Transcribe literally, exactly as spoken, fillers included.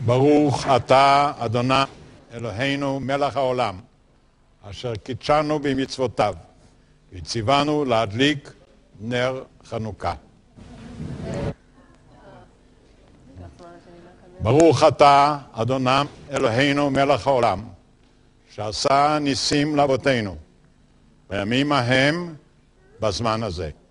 ברוך אתה, אדוני אלוהינו מלך העולם, אשר קידשנו במצוותיו, וציוונו להדליק נר חנוכה. ברוך אתה, אדוני אלוהינו מלך העולם, שעשה ניסים לאבותינו, בימים ההם בזמן הזה.